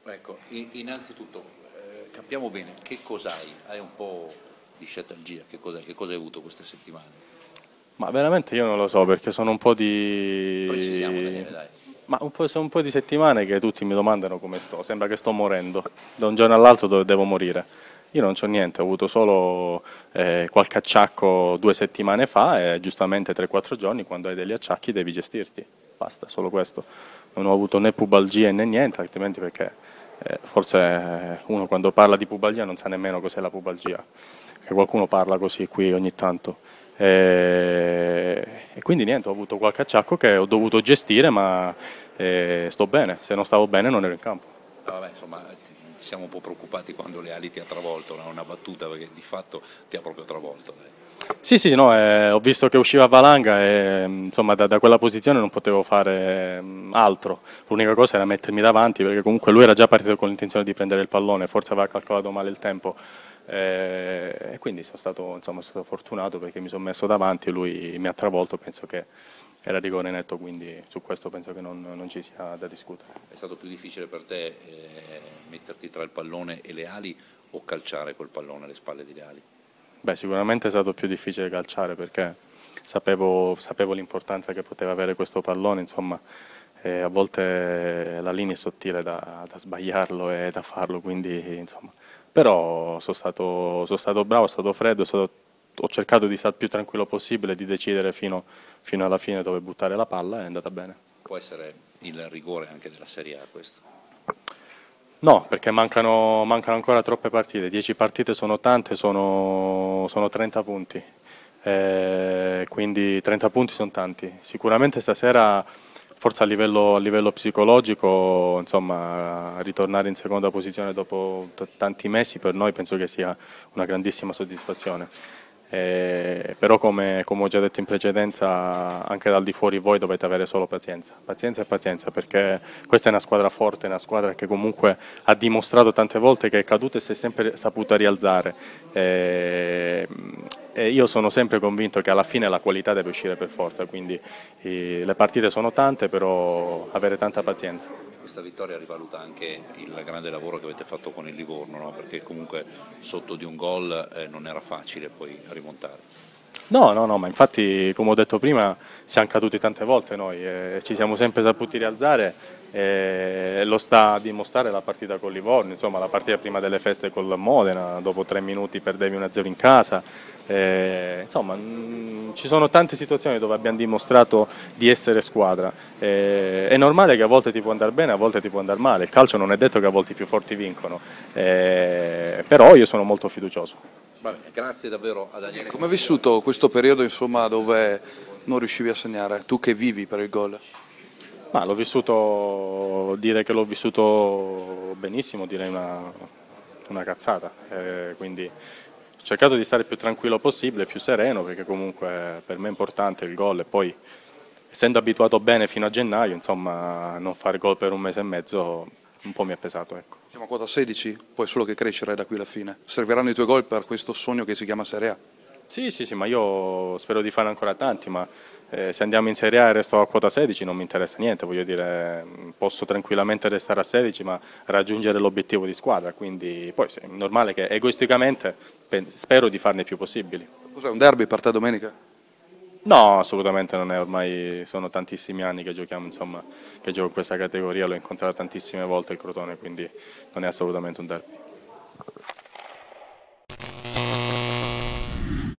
Ecco, innanzitutto capiamo bene che cos'hai, hai un po' di scetalgia, che cosa hai avuto queste settimane? Ma veramente io non lo so perché Precisiamo Daniele, dai. sono un po' di settimane che tutti mi domandano come sto, sembra che sto morendo, da un giorno all'altro devo morire. Io non c'ho niente, ho avuto solo qualche acciacco 2 settimane fa e giustamente 3-4 giorni quando hai degli acciacchi devi gestirti, basta, solo questo. Non ho avuto né pubalgie né niente, altrimenti perché forse uno quando parla di pubalgia non sa nemmeno cos'è la pubalgia, che qualcuno parla così qui ogni tanto. E quindi niente, ho avuto qualche acciacco che ho dovuto gestire, ma sto bene, se non stavo bene non ero in campo. Ah, vabbè, insomma, siamo un po' preoccupati quando le ali ti ha travolto, no? Una battuta perché di fatto ti ha proprio travolto. Dai. Sì, sì, no, ho visto che usciva Valanga e insomma da quella posizione non potevo fare altro. L'unica cosa era mettermi davanti perché comunque lui era già partito con l'intenzione di prendere il pallone, forse aveva calcolato male il tempo e quindi sono stato fortunato perché mi sono messo davanti e lui mi ha travolto, penso che era rigore netto, quindi su questo penso che non ci sia da discutere. È stato più difficile per te metterti tra il pallone e le ali o calciare quel pallone alle spalle delle ali? Beh, sicuramente è stato più difficile calciare perché sapevo l'importanza che poteva avere questo pallone, insomma, e a volte la linea è sottile da sbagliarlo e da farlo, quindi insomma. Però sono stato bravo, sono stato freddo, ho cercato di stare più tranquillo possibile, di decidere fino alla fine dove buttare la palla e è andata bene. Può essere il rigore anche della Serie A questo? No, perché mancano ancora troppe partite, 10 partite sono tante, sono 30 punti, quindi 30 punti sono tanti. Sicuramente stasera, forse a livello psicologico, insomma, ritornare in seconda posizione dopo tanti mesi per noi penso che sia una grandissima soddisfazione. Però come ho già detto in precedenza, anche dal di fuori voi dovete avere solo pazienza, pazienza e pazienza, perché questa è una squadra forte, è una squadra che comunque ha dimostrato tante volte che è caduta e si è sempre saputa rialzare. E io sono sempre convinto che alla fine la qualità deve uscire per forza, quindi le partite sono tante, però avere tanta pazienza. Questa vittoria rivaluta anche il grande lavoro che avete fatto con il Livorno, no? Perché comunque sotto di un gol non era facile poi rimontare. No, no, no, ma infatti, come ho detto prima, siamo caduti tante volte noi e ci siamo sempre saputi rialzare e lo sta a dimostrare la partita con Livorno, insomma la partita prima delle feste col Modena, dopo 3 minuti perdevi 1-0 in casa, insomma ci sono tante situazioni dove abbiamo dimostrato di essere squadra, è normale che a volte ti può andare bene, a volte ti può andare male, il calcio non è detto che a volte i più forti vincono, però io sono molto fiducioso. Vabbè, grazie davvero a Daniele. Come hai vissuto questo periodo, insomma, dove non riuscivi a segnare? Tu che vivi per il gol? Ma dire che l'ho vissuto benissimo, direi una cazzata, quindi ho cercato di stare più tranquillo possibile, più sereno, perché comunque per me è importante il gol e poi essendo abituato bene fino a gennaio, insomma, non fare gol per un mese e mezzo un po' mi è pesato, ecco. Siamo a quota 16, puoi solo che crescere da qui alla fine. Serviranno i tuoi gol per questo sogno che si chiama Serie A. Sì, sì, sì, ma io spero di fare ancora tanti, ma se andiamo in Serie A e resto a quota 16 non mi interessa niente, voglio dire, posso tranquillamente restare a 16 ma raggiungere l'obiettivo di squadra, quindi poi sì, è normale che egoisticamente spero di farne i più possibili. Cos'è un derby per te domenica? No, assolutamente non è, ormai sono tantissimi anni che giochiamo, insomma, che gioco in questa categoria, l'ho incontrato tantissime volte il Crotone, quindi non è assolutamente un derby.